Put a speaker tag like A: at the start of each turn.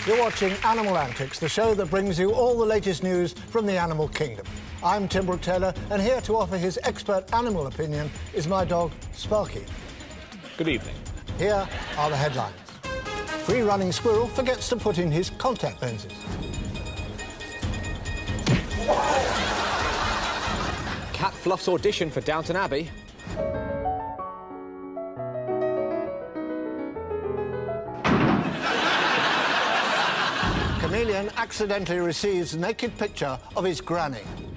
A: You're watching Animal Antics, the show that brings you all the latest news from the animal kingdom. I'm Tim Brooke-Taylor, and here to offer his expert animal opinion is my dog, Sparky.
B: Good evening.
A: Here are the headlines. Free-running squirrel forgets to put in his contact lenses.
B: Cat Fluff's audition for Downton Abbey.
A: Chameleon accidentally receives a naked picture of his granny.